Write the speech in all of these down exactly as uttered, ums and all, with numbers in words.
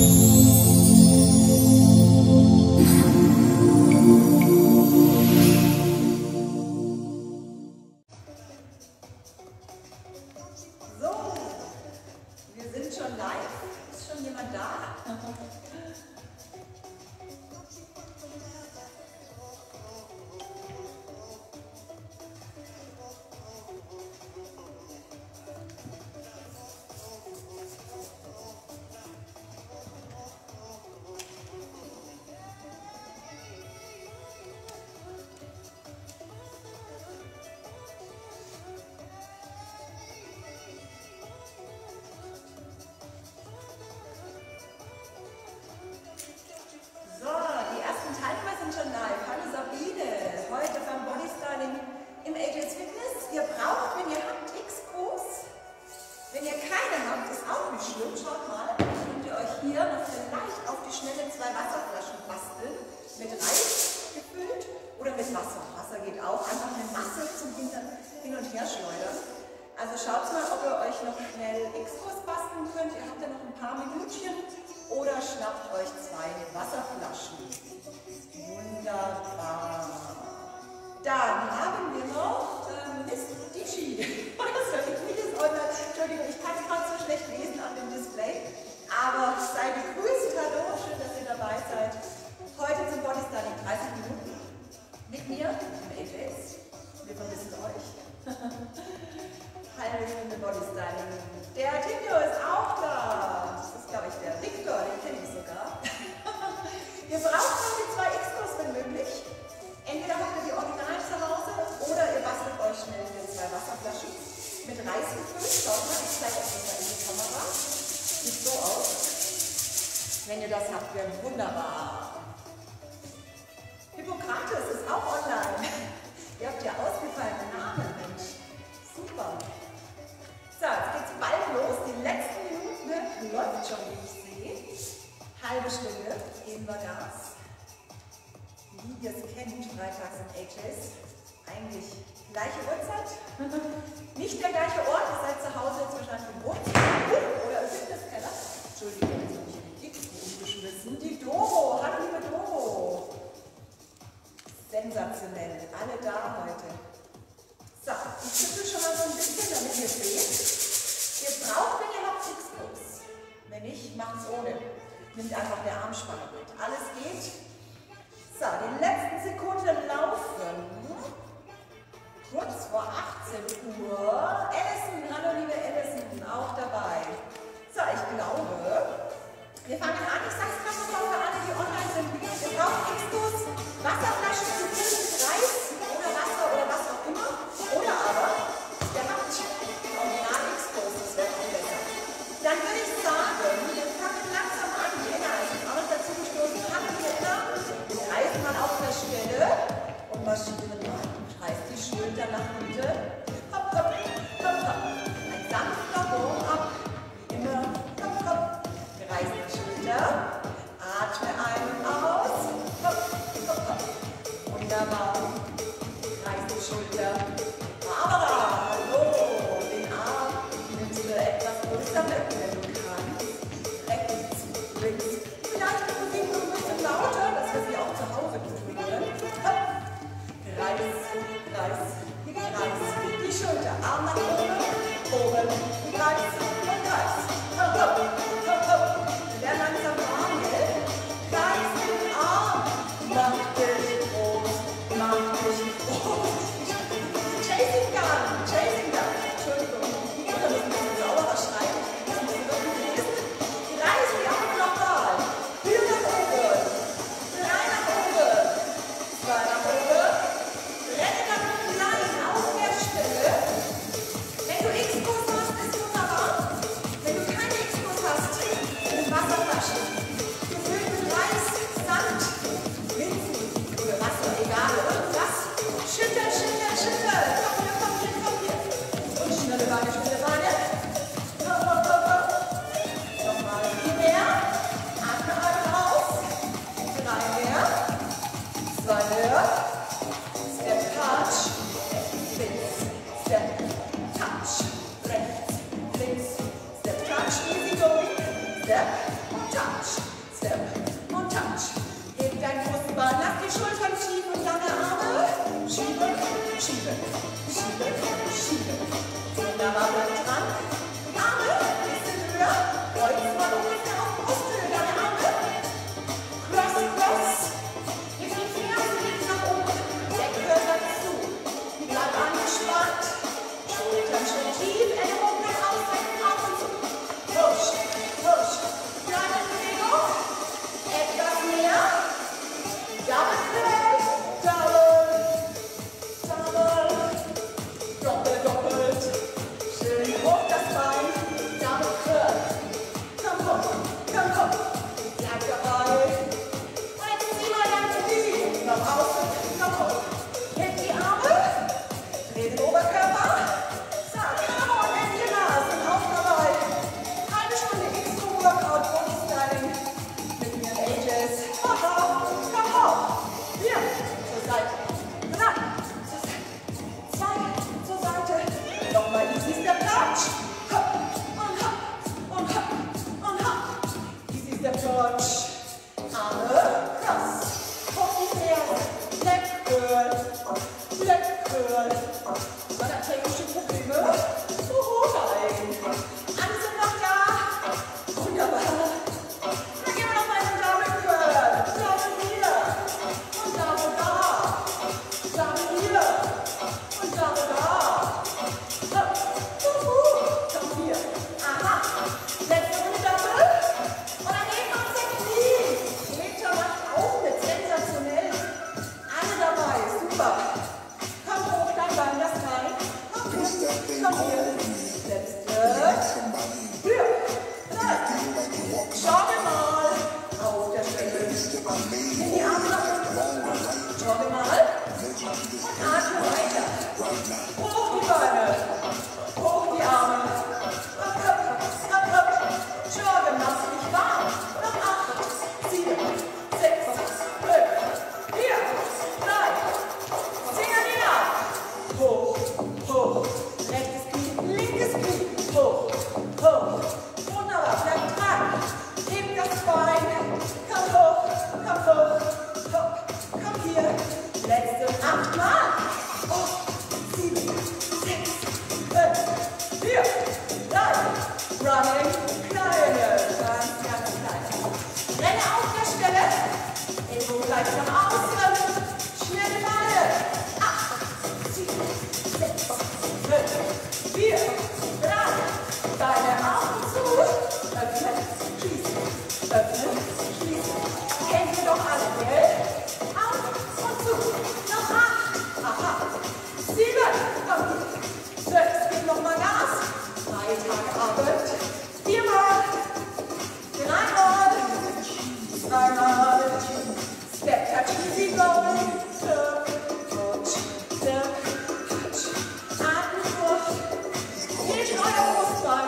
Step, touch, step und touch. Heb dein Brustbein, lass die Schultern tief und lange Arme. Schiebe, schiebe, schiebe, schiebe. Wunderbar, bleib dran. Die Arme, bisschen höher. Kreuz mal ungefähr auf Brusthöhe, deine Arme. Cross, cross. Gib die Finger links nach oben. Der Körper zu. Bleib angespannt. Schultern schön tief, Ellbogen nach außen, auf und zu. Push, push. Kleine Bewegung. Etwas mehr. Double curl, double, double, doppel, doppelt. Schön hoch das Bein. Double curl. Komm, komm, komm, komm. Bleib dabei. Und jetzt zieh mal dein Knie nach außen. Komm, komm. Heb die Arme. Dreh den Oberkörper. Sag, come on, and die Nase. Auch dabei. Halbe Stunde Extra-Workout, Body-Styling. Mit mir Ages. Haha, komm hoch. Hier, zur Seite. Drei, zur Seite. Zwei, zur Seite. Nochmal easy Step Touch. Hopp, und hopp, und hopp, und hopp. Easy Step Touch. Arme, cross. Hoch die Ferse. Leg Curl. Leg Curl. Man hat technische Probleme. Oh nein. Alle sind noch da. Wunderbar. Dann gehen wir noch mal in den Double Curl. Double hier. Und Double da. Double hier. Und Double da. Hopp. Uhu. Komm hier. Aha. Letzte Runde Double. Und dann heben wir uns die Knie. Meter macht auch mit. Sensationell. Alle dabei. Super. Komm hoch, dein Bein, das Bein. Komm hier. Komm hier. Letzte. Hier. Drei. Jogge mal. Auf der Stelle. In die Arme nach unten. Jogge mal. Und atme weiter. Hoch die Beine. Hoch die Arme. Hopp, hopp, hopp, hopp. Jogge, mach dich warm. Noch acht, sieben, sechs, fünf, vier, drei. Finger näher. Hoch, hoch. Rechtes Knie, linkes Knie. Hoch, hoch. Wunderbar, bleib dran. Heb das Bein. Komm hoch, komm hoch. Hopp, komm hier. Letzte achtmal. Oh, sieben, sechs, fünf, vier, drei. Running, kleine, ganz, ganz klein. Renne auf der Stelle. Ellbogen gleich nach außen. Schnelle Beine. Acht, sieben, sechs, fünf, vier, drei. Beine Augen zu. Öffnen, schließen. Öffnen, schließen. Kennen wir doch alle, gell? Auf und zu. Noch acht. Aha. Sieben. Komm hier. Sechs. Gib nochmal Gas. Drei Tage Arbeit. Viermal. Dreimal. Zweimal. Step touch, easy going. Step, touch, step, touch. Atmen durch. Hebt euer Brustbein.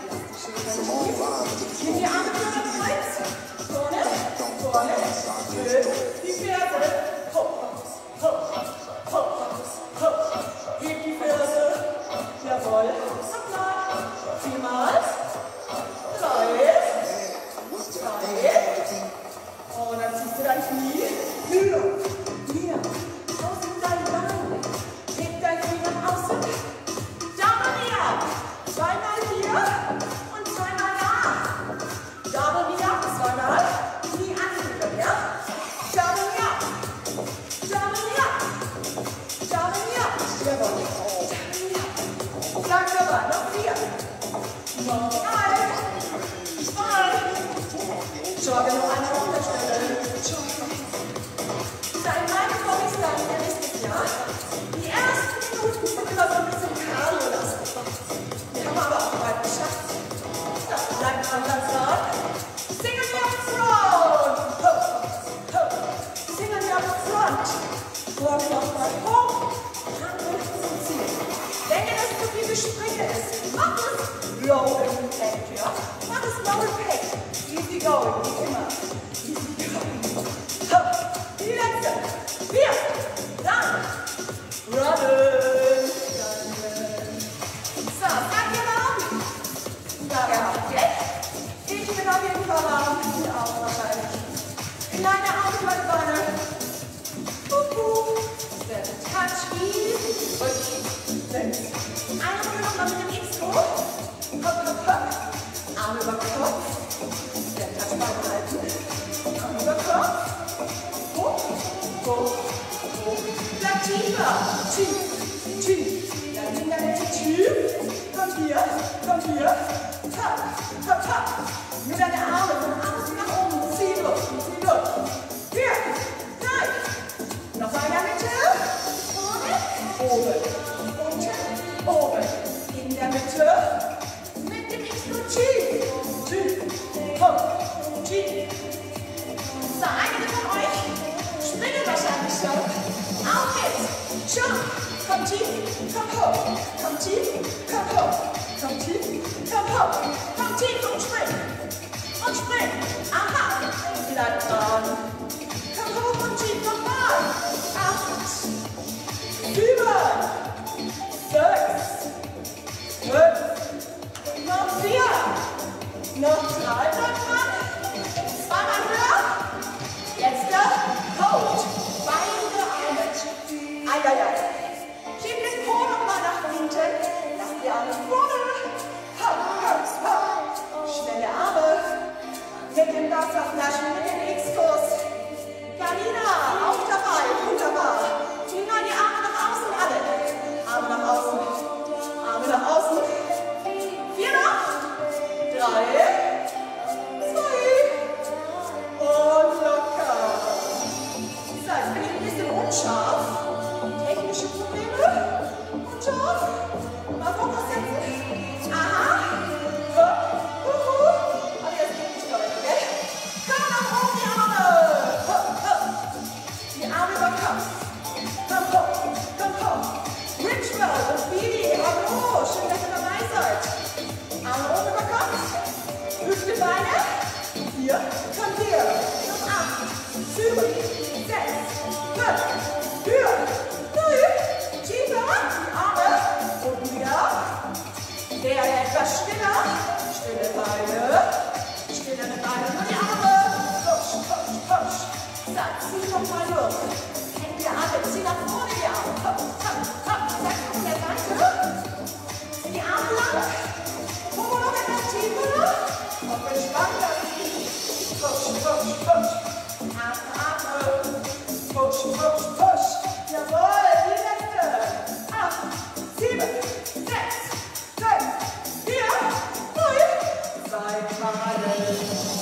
Nehmt die Arme für den Kreuz. Vorne, vorne. Schön. Die Ferse. Hopp, hopp, hopp, hopp. Hebt die Ferse. Jawohl. Nochmal. Viermal. Drei. Zwei. Und dann ziehst du dein Knie. Hier. Hier. Außen dein Bein. Heb dein Knie nach außen. Double hier. Zweimal hier. Und zweimal da. Double hier. Zweimal. Knie anheben. Ja? Double hier. Double hier. Double hier. Jawohl. Double hier. Bleib dabei. Noch vier. Noch drei. Zwei. Jogge noch einmal auf der Stelle. Jogge. Dein Mindfulness dann, ihr wisst es ja. Die ersten Minuten sind immer so ein bisschen Cardio-lastig. Die haben wir aber auch bald geschafft. Das bleibt dran, ganz dran. Single me up front. Hopp, hopp. Single me up front. Vorkopf mal hoch. Hand und ziehen. Wenn dir das zu viel Gespräche ist, mach es low impact, ja? Mach es low impact. Easy going, wie immer. Easy going. Hopp. Die letzte. Vier. Dann. Runnen. So, seid ihr warm? Ja, ja, okay. Ich bin auf jeden Fall warm. und links. Eine Runde nochmal mit dem X-Go. Hopp, hopp, hopp. Arm über Kopf. Der Touchbein halten. Arm über Kopf. Hoch, hoch, hoch. Bleib tiefer. Tief, tief. Dann in der Mitte tief. Komm hier, komm hier. Tap, tap, tap. Mit deinen Armen von außen nach oben. Zieh durch, zieh durch. Hier, nein. Noch mal in der Mitte. Vorne, oben. Unten, oben. In der Mitte. Mit dem X-Go tief. Tief, hoch, tief. So, einige von euch springen wahrscheinlich schon. Auf geht's. Jump. Komm tief, komm hoch. Komm tief, komm hoch. Komm tief, komm hoch. Komm tief und spring. Und spring. Aha. Bleib dran. Komm hoch und tief nochmal. Acht. Sieben. Sechs. Fünf. Noch vier. Noch drei. Bleib dran. Zweimal höher. Letzter. Hold. Beide Arme. Ei, ei, ei. Schieb den Po nochmal nach hinten. Lass die Arme vorne. Hopp, hopp, hopp. Schnelle Arme. Mit den Wasserflaschen, mit dem X-Kurs. Galina, auch dabei. Wunderbar. Zieh mal die Arme nach außen alle. Arme nach außen. Arme nach außen. Vier noch. Drei. Und locker. So, jetzt bin ich ein bisschen unscharf. Technische Probleme. Unscharf. Mal Fokus setzen. Aha. Hopp. Huhu. Aber jetzt geht nicht weiter, gell? Komm nach oben, die Arme. Hopp, hopp. Die Arme über Kopf. Komm hoch. Komm hoch. Ritual und Billy. Hallo. Schön, dass ihr dabei seid. Arme oben über Kopf. Hüfte, Beine. Hier, komm hier, noch acht, sieben, sechs, fünf, vier, drei, tiefer, die Arme, unten wieder, der etwas stiller, stille Beine, stillere Beine, nur die Arme, push, push, push, so, zieh nochmal durch, Hände alle, zieh nach vorne die Arme, hopp, hopp, hopp, sag von der Seite, zieh die Arme lang, Popo noch etwas tiefer, und entspannt das. Push, push, push. Atme, atme. Push, push, push. Jawohl, die letzte. Acht, sieben, sechs, fünf, vier, drei, zwei Male.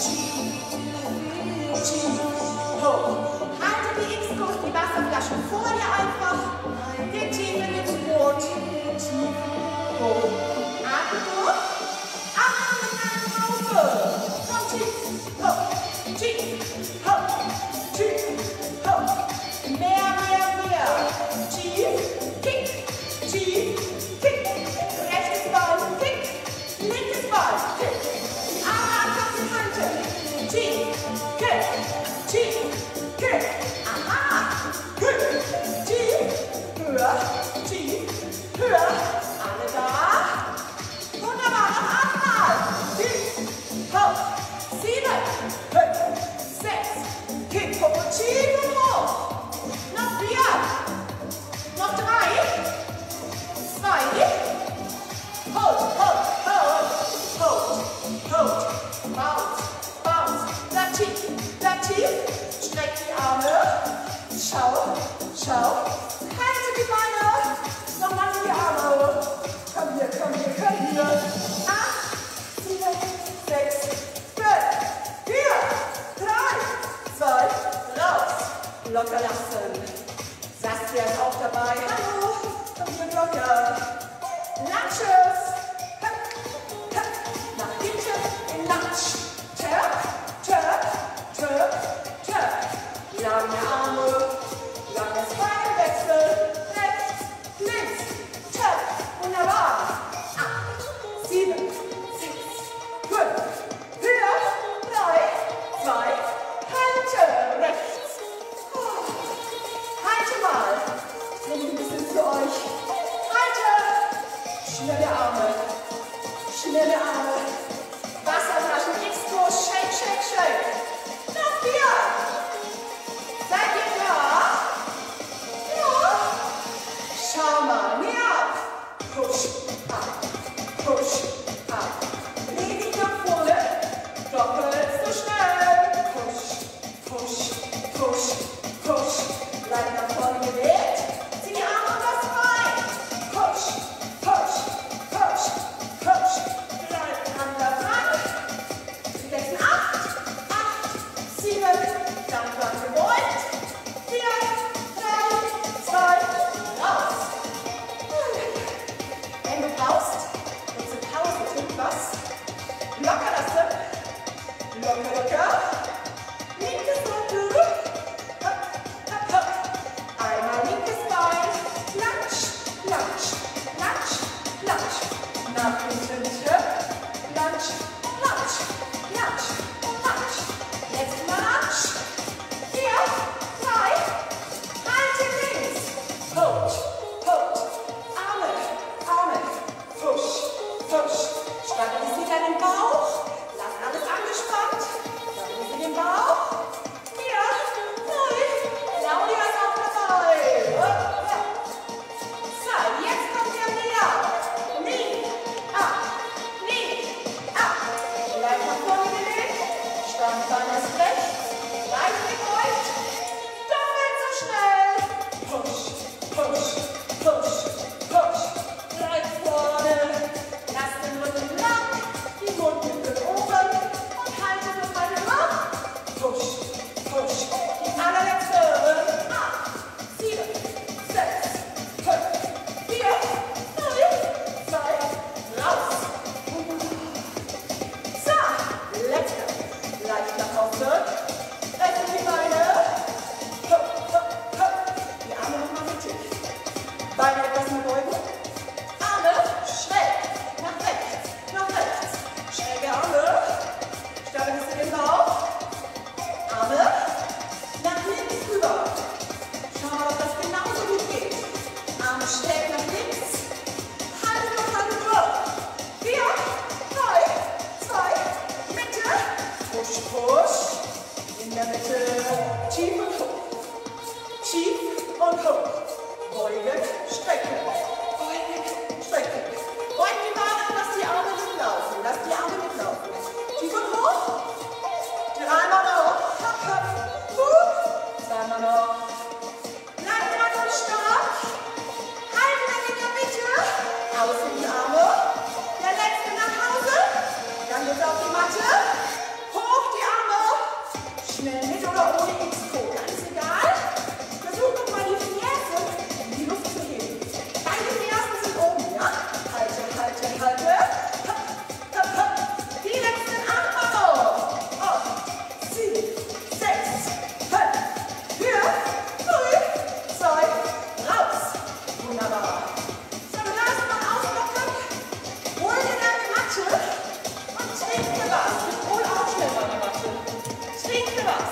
Tief, tief, hoch. Halte die X-Kurs, die Wasserflaschen vor dir einfach. Den Tiefen ins Boot. Tief, hoch. Atme durch. Atme mit deiner Pause. Komm tief. Hopp, tief, hopp, tief, hopp. Mehr, mehr, mehr. Tief, kick, tief, kick. Rechtes Bein, kick. Linkes Bein, kick. Die Arme einfach die Kante. Tief, kick, tief, kick. Aha. Kick, tief, höher, tief, höher. Alle da. Wunderbar, noch achtmal. Tief, hopp. Sieben, fünf, sechs, kick, Popo tief und hoch. Noch vier, noch drei, zwei, hold, hold, hold, hold, hold, bounce, bounce, bleib tief, bleib tief, streck die Arme, schau, schau, halte die Beine, nochmal die Arme, komm hier, komm hier, komm hier, acht, sieben, sechs, vier, drei, zwei, raus. Locker lassen. Saskia ist auch dabei. Hallo. Komm hier locker. Lunches. Höp, höp. Nach hinten in Lunch. Turp, turp, turp, turp. Lange Arme. Langes Beinwechsel. Rechts, links. Turp. Wunderbar. Acht, sieben, sechs, fünf, vier, drei, zwei, halte, rechts. Oh. Halte mal. Bring ein bisschen zu euch. Halte. Schnelle Arme. Locker, locker. Linkes Seite. Hopp, hopp, hopp. Einmal linkes Bein. Klatsch, klatsch, klatsch, klatsch. Nach hinten hüpf. Klatsch, klatsch, klatsch, klatsch. Jetzt Marsch. Vier, drei. Halte links. Hold, hold. Arme, Arme. Push, push. Stabilisiere den Bauch. Lass alles angespannt. Stabilisiere den Bauch. Vier, drei. Claudia ist auch dabei. So, jetzt kommt der Knee-Up. Knee, up, Knee, up. Leicht nach vorne gelegt. Standbein ist rechts. Leicht gebeugt. Doppelt so schnell. Push, push, push, push. Direkt vorne. Lass den Rücken lang. Die Mundwinkel oben. Und halte das Bein lang. Push, push. Die allerletzte. Acht, sieben, sechs, fünf, vier, drei, zwei, raus. So, letzte. Leicht nach außen. Öffne die Beine. Hopp, hopp, hopp. Die Arme nochmal mittig. Beine etwas mehr beugen. Arme schräg. Nach rechts, nach rechts. Schräge Arme. Stabilisiere den Bauch. Arme nach links rüber. Schau mal, ob das genauso gut geht. Arme schräg nach links. Halte noch mal drüber. Vier, drei, zwei, Mitte. Push, push. In der Mitte. Tief und hoch. Tief und hoch. Beugen, strecken. Beugen, strecken. Beug die Beine, lass die Arme mitlaufen. Lass die Arme mitlaufen. Tief und hoch. Dreimal noch. Hopp, hopp. Hup. Zweimal noch. Bleib dran und stark. Halte dann in der Mitte. Außen die Arme. Der letzte nach Hause. Dann geht's auf die Matte. Hoch die Arme. Schnell mit oder ohne X-Code. Ganz egal. Versuch doch mal die Ferse in die Luft zu heben. Beide Fersen sind oben, ja? Halte, halte, halte. Hopp, hopp, hopp. Die letzten acht Mal noch. Acht, sieben, sechs, fünf, vier, drei, zwei, raus. Wunderbar. So, du darfst mal auslockern. Hol dir deine Matte und trinke was. Hol auch schnell deine Matte. Trinke was.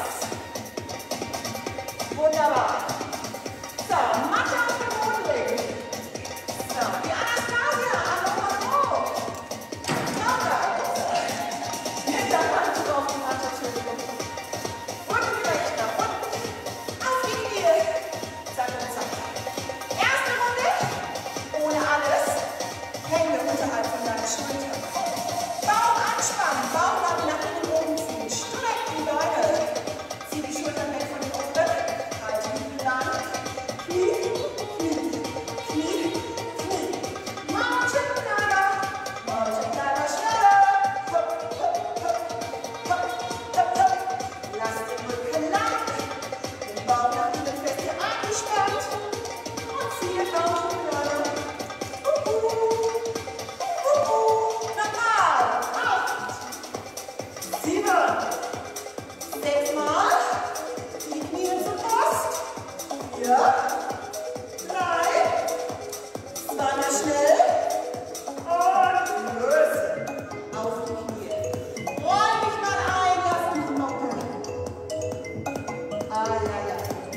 Wunderbar. So, Matte auf den Boden legen. So, die Anastasia, Arme mal hoch. Locker. Mit der Hand auf die Matte drücken. Rücken rechts nach unten. Auf die Knie. Zack und zack. Erste Runde. Ohne alles. Hände unterhalb von deinen Schultern. Bauch anspannen. Bauch nach innen oben ziehen. Streck die Beine. Zieh die Schultern weg von den Ohren. Halte die lang. Knie, Knie, Knie, Knie. Mountain Climber. Mountain Climber schneller. Hopp, hopp, hopp. Hopp, hopp, hopp. Lass den Rücken lang. Den Bauch nach innen fest hier angespannt. Und ziehe Mountain Climber. Uhu. Uhu. Nochmal. Acht. Sieben. Sechsmal. Die Knie zur Brust. Vier. Drei. Zweimal schnell. Und lösen. Auf die Knie. Roll dich mal ein, lass dich locker. Ah, ja, ja.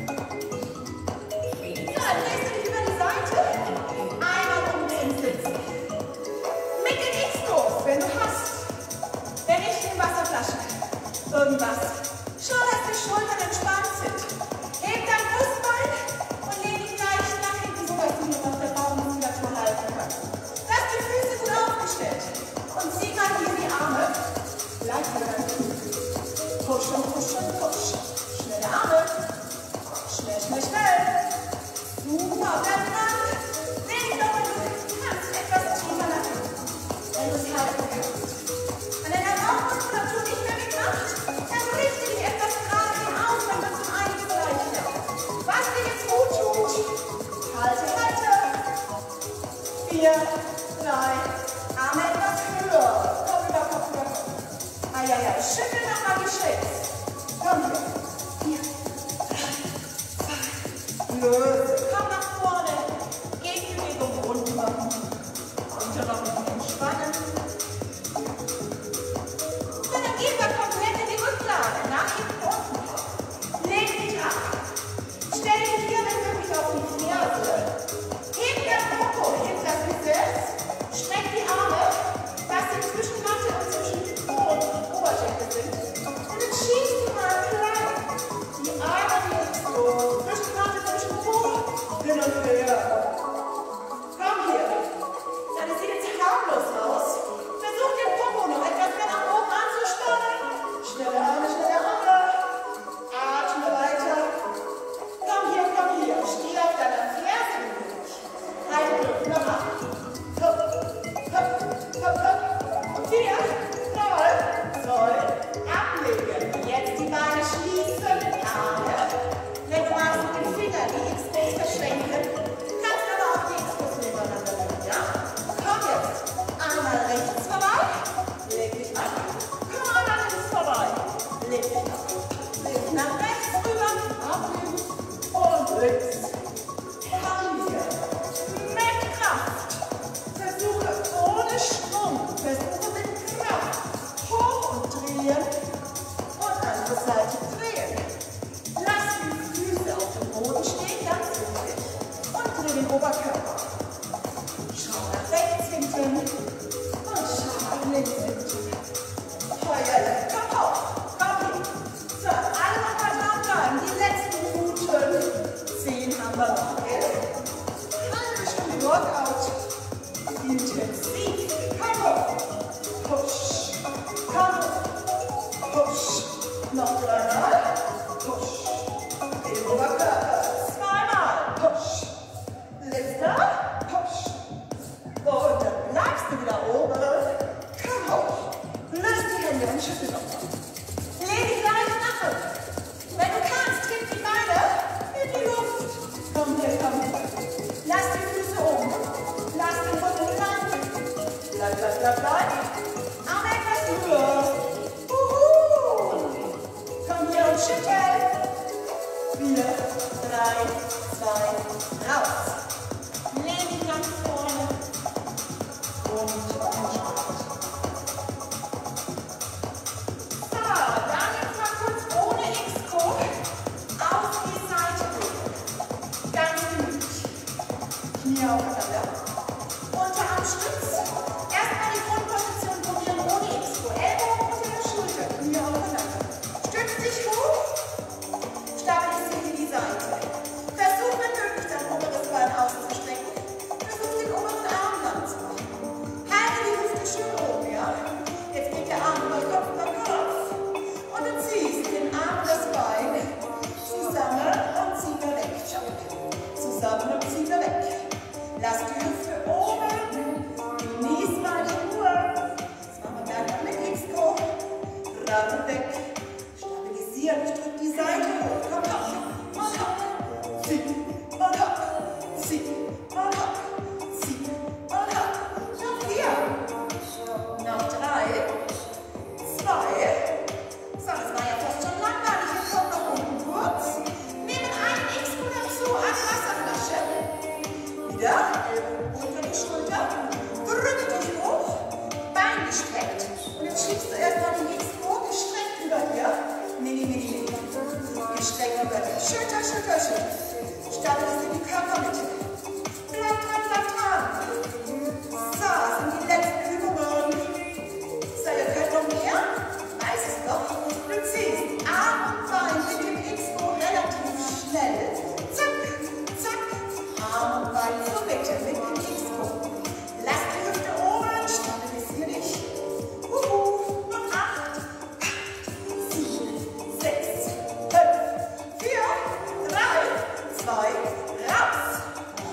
So, dann drehst du dich über die Seite. Einmal um den Sitzen. Mit den X-Kurs, wenn du hast. Wenn nicht, in Wasserflasche. Irgendwas. Schau, dass die Schultern entspannt sind. Heb dein Brustbein und lehn dich leicht nach hinten, sodass du nur noch der Bauchmuskulatur halten kannst. Lass die Füße gut aufgestellt. Und zieh mal hier die Arme. Bleib hier ganz gut. Push und push und push. Schnelle Arme. Schnell, schnell, schnell. Super, bleib dran. Leg doch mal durch. Du kannst etwas tiefer nach hinten, wenn du es halten kannst. Wenn deine Bauchmuskulatur nicht mehr mitmacht, dann richte dich etwas gerade auf, wenn du zum einen ja, ja. Schüttel nochmal die Schritt. Komm hier. Vier, drei, zwei. Löse. Komm nach vorne. Gegenbewegung runter. Runter noch ein bisschen entspannen. Und dann gehen wir komplett in die Rücklage. Nach hinten unten. Leg dich ab. Stell dich hier wenn möglich auf die Ferse. Heb der Popo, heb das Gesäß. Streck die Arme, dass sie zwischen Matte und zwischen Po und Oberschenkel sind. Und dann schiebst du mal klein die Arme links so. Zwischen Matte, zwischen Po, hin und her. Komm hier. Ja, das sieht jetzt harmlos aus. Versuch den Popo noch etwas mehr nach oben anzuspannen. Schnelle Arme, schnelle Arme. Atme weiter. Komm hier, komm hier. Steh auf deiner Ferse. Halte Griff. Nochmal. Hopp, hopp, hopp, hopp. Vier, drei, zwei, ablegen. Jetzt die Beine schließen. Arme. Wenn du magst mit den Fingern die X-Base verschränken, kannst du aber auch die X-Base nebeneinander legen, ja? Komm jetzt. Einmal rechts vorbei. Leg dich ab. Komm einmal links vorbei. Leg dich ab. Leg dich nach rechts rüber. Ablegen. Und links. Komm hier. Mit Kraft. Versuche ohne Schwung. Versuche mit Kraft. Hoch und drehen. Und andere Seite drehen. Lass die Füße auf dem Boden stehen, ganz ruhig. Und dreh den Oberkörper. Schau nach rechts hinten. Und schau nach links hinten. Feuerle. Komm hoch. Komm hin. So, alle noch mal dranbleiben. Die letzten Minuten. Zehn haben wir noch, gell? Halbe Stunde Workout. Intensiv. Komm hoch. Push. Komm hoch. Push. Noch dreimal. Push. Den Oberkörper. Zweimal. Push. Letzter. Push. Und dann bleibst du wieder oben. Komm hoch. Lass die Hände und schüttel nochmal. Leg dich leicht nach unten. Wenn du kannst, kipp die Beine in die Luft. Komm hier, komm hier. Lass die Füße oben. Lass den Rücken lang. Bleib, bleib, bleib, bleib. Arme etwas höher. Uhu. Komm hier und schüttel. Vier, drei, zwei, raus. Lehn dich nach vorne. Und entspannt. So, dann jetzt mal kurz ohne X-Co auf die Seite gehen. Ganz gemütlich. Knie aufeinander. Unterarmstütz. Erstmal die Grundposition probieren ohne X-Co. Ellbogen unter der Schulter. Knie aufeinander. Stütz dich hoch. Stabilisiere die Seite. Versuch wenn möglich dein oberes Bein auszustrecken. Versuch den oberen Arm lang zu machen. Halte die Hüfte schön oben, ja? Jetzt geht der Arm über Kopf über Kopf. Und du ziehst den Arm und das Bein zusammen und zieh wieder weg. Schau. Zusammen und zieh wieder weg. Lass die Hüfte oben. Genieß mal die Ruhe. Das machen wir gleich mal mit X-Co. Ran und weg. Stabilisieren. Ich drück die Seite hoch. Komm hoch. Und hoch. Zieh. Und hoch. Zieh. Und hoch. Zieh. Und hoch. Noch vier. Noch drei. Zwei. So, das war ja fast schon langweilig. Jetzt kommt noch unten kurz. Nehmen einen X-Co dazu, eine Wasserflasche. Wieder. Ellbogen unter die Schulter. Drücke dich hoch. Bein gestreckt. Und jetzt schiebst du erstmal den X-Co gestreckt über hier. Mini, mini, mini. Gestreckt über hier. Schulter, Schulter, Schulter. Stabilisiere die Körpermitte. Bleib dran, bleib dran. So, das sind die letzten Übungen. So, ihr könnt noch mehr. Weiß es doch. Du ziehst Arm und Bein mit dem X-Co relativ schnell. Zack, zack. Arm und Bein zur Mitte mit dem X-Co. Lass die Hüfte oben. Stabilisiere dich. Uhu. Noch acht. Sieben, sechs, fünf, vier, drei, zwei, raus.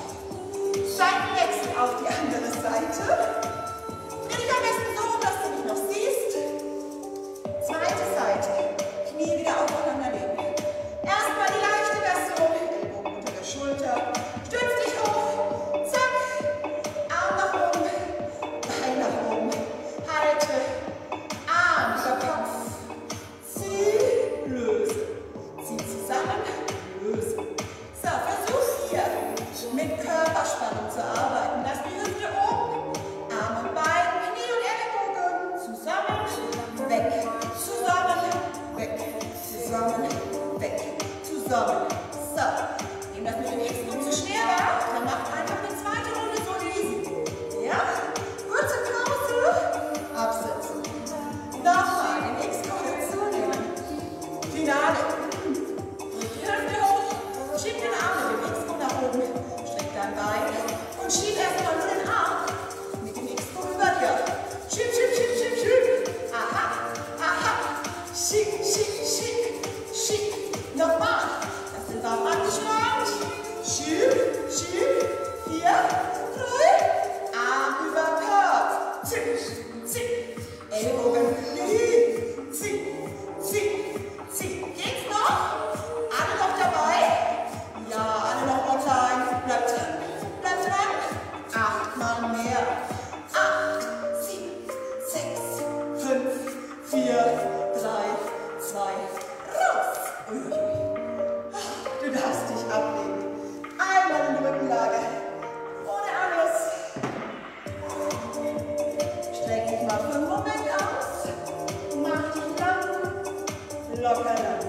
locker lang.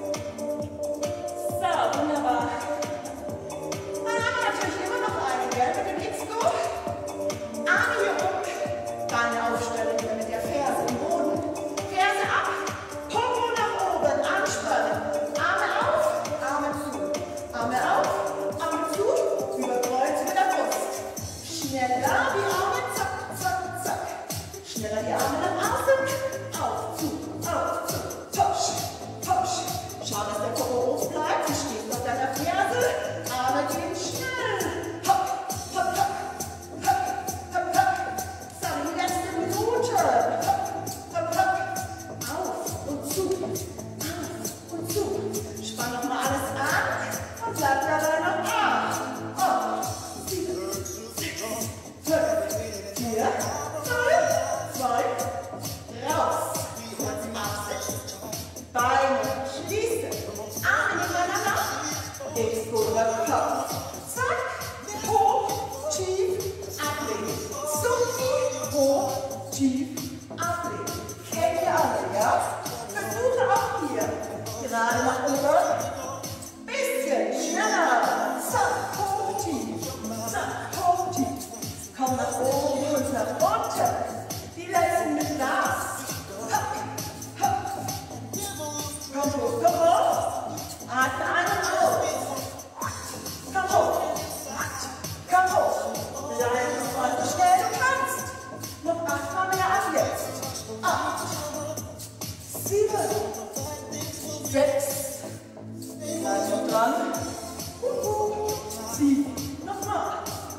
So, wunderbar. Dann haben wir natürlich immer noch eine, gell, mit dem X-Go. Arme hier rum, Beine aufstellen, wieder mit der Ferse im Boden. Ferse ab, Popo nach oben, anspannen. Arme auf, Arme zu. Arme auf, Arme zu, überkreuzen mit der Brust. Schneller die Arme, zack, zack, zack. Schneller die Arme nach außen, auf, zu, auf, zu. Tosch, tosch. Schau, dass der Popo hoch bleibt. Du stehst auf deiner Ferse. Arme gehen schnell. Hopp, hopp, hopp. Hopp, hopp, hopp. So, die letzte Minute. Hopp, hopp, hopp. Auf und zu. Auf und zu. Spann nochmal alles an und bleib dabei noch acht. Oh, sieben, sechs, fünf, vier, drei, zwei, raus. Kurz absetzen. Beine schließen. Arme nebeneinander. X-Go über Kopf. Zack. Hoch, tief, ablegen. Supi, hoch, tief, ablegen. Kennt ihr alle, ja? Versuche auch hier. Gerade nach oben. Bisschen schneller. Zack, hoch, tief. Zack, hoch, tief. Komm nach oben und nach unten. Die letzten mit Gas. Hopp, hopp. Komm hoch, komm hoch. Atme ein und aus. Komm hoch. Komm hoch. Bleib so schnell du kannst. Noch achtmal mehr ab jetzt. Acht. Sieben. Sechs. Bleib noch dran. Uhu. Sieben. Nochmal.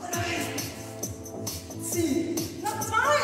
Drei. Sieben. Noch zwei.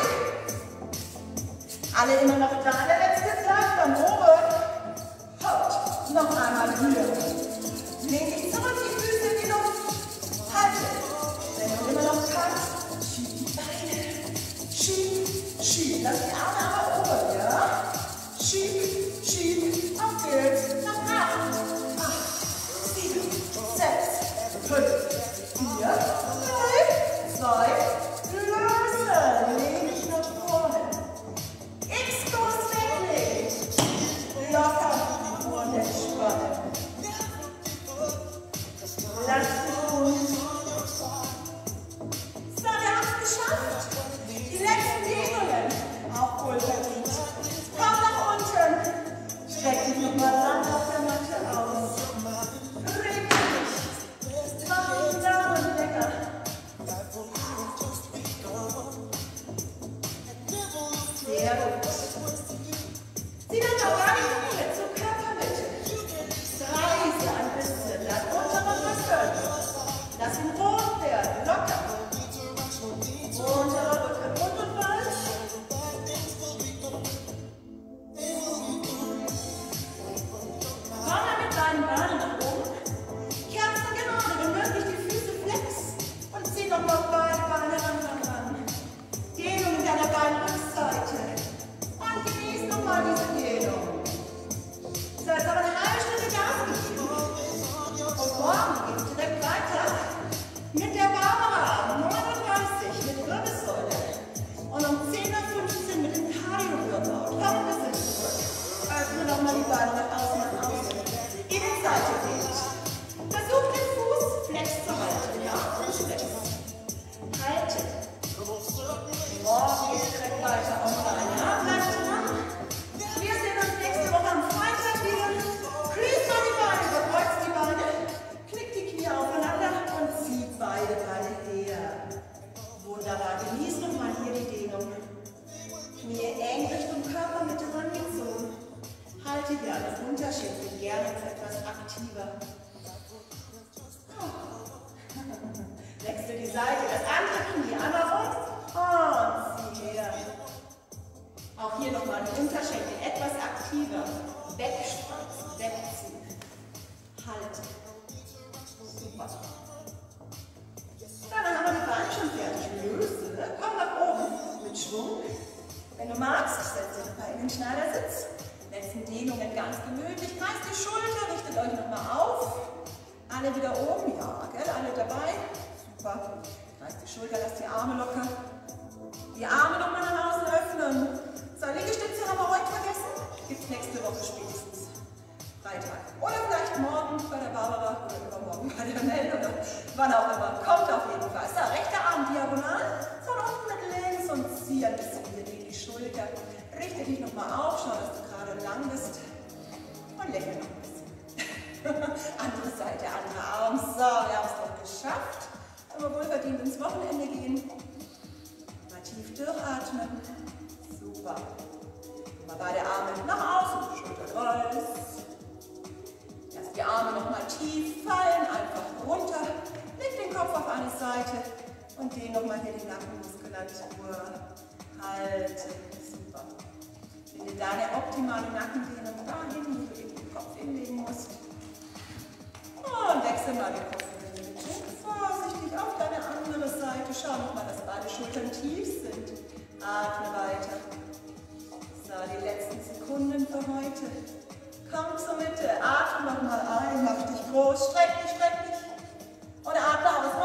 Alle immer noch da. Der letzte bleibt dann oben. Hopp. Noch einmal hier. Leg dich zurück, die Füße in die Luft. Halte. Wenn du immer noch kannst, schieb die Beine. Schieb, schieb. Lass die Arme aber oben, ja? Schieb, schieb. Auf geht's. Noch acht. Acht. Sieben. Sechs. Fünf. Vier. Drei. Zwei. Lösen. Leg dich nach vorne. X-Go weglegen. Locker und entspannen. Lass dich ruhig. So, wir haben es geschafft. Die letzten Dehnungen. Auch wohlverdient. Komm nach unten. Streck dich nochmal lang auf der Matte aus. Reg dich. Mach den Daumen lecker. Sehr gut. Sieh dann doch gar nicht so mit zur Körpermitte. Kreise ein bisschen, das untere Rücken. Lass ihn rot werden, locker. Untere Rücken, rund und weit. Komm mal mit deinen Beinen nach oben. Kerzen gerade, wenn möglich die Füße flex. Und zieh noch mal beide Beine ran, ran, ran. Dehnung in deiner Beinrückseite. Und genieß nochmal diese Dehnung. So, jetzt aber eine halbe Stunde Gas gegeben. Und morgen geht es direkt weiter mit der Barbara, neununddreißig, mit Wirbelsäule. Und um zehn Uhr fünfzehn mit dem Cardio-Workout. Komm ein bisschen zurück. Öffne nochmal die Beine nach außen, nach außen. Innenseite geht. Versuch den Fuß flex zu halten, ja? Und flex. Halten. Morgen geht es direkt weiter online, ja? Bleib dran. Wir sehen uns nächste Woche am Freitag wieder. Schließ mal die Beine, überkreuzt die Beine, knick die Knie aufeinander und zieh beide Beine her. Wunderbar, genieß nochmal hier die Dehnung. Knie eng Richtung Körpermitte rangezogen. Halte hier an den Unterschenkel gerne etwas aktiver. Wechsel die Seite, das andere Knie einmal rum und zieh her. Auch hier nochmal die Unterschenkel etwas aktiver. Wegstreifen, wegziehen. Halten. Super. Dann haben wir die Beine schon fertig. Löse. Komm nach oben mit Schwung. Wenn du magst, setz dich bei in den Schneidersitz. Letzten Dehnungen ganz gemütlich. Reißt die Schulter, richtet euch nochmal auf. Alle wieder oben, ja, gell? Alle dabei. Super. Reißt die Schulter, lasst die Arme locker. Die Arme nochmal nach außen öffnen. So, Liegestütze haben wir heute vergessen. Gibt es nächste Woche spätestens. Freitag. Oder vielleicht morgen bei der Barbara oder übermorgen bei der Mel oder wann auch immer. Kommt auf jeden Fall. So, rechter Arm diagonal, von unten mit links und zieh ein bisschen hier gegen die Schulter. Richte dich nochmal auf, schau, dass du gerade lang bist und lächle noch ein bisschen. Andere Seite, anderer Arm. So, wir haben es doch geschafft. Aber wohlverdient ins Wochenende gehen. Mal tief durchatmen. Super. Mal beide Arme nach außen, Schulterkreuz. Lass die Arme nochmal tief fallen, einfach runter. Leg den Kopf auf eine Seite und dehn nochmal hier die Nackenmuskulatur. Halte. Super. Finde deine optimale Nackendehnung dahin, wo du eben den Kopf hinlegen musst. Und wechsel mal den Kopf in die Mitte. Vorsichtig auf deine andere Seite. Schau nochmal, dass beide Schultern tief sind. Atme weiter. So, die letzten Sekunden für heute. Komm zur Mitte. Atme nochmal ein. Mach dich groß. Streck dich, streck dich. Und atme aus.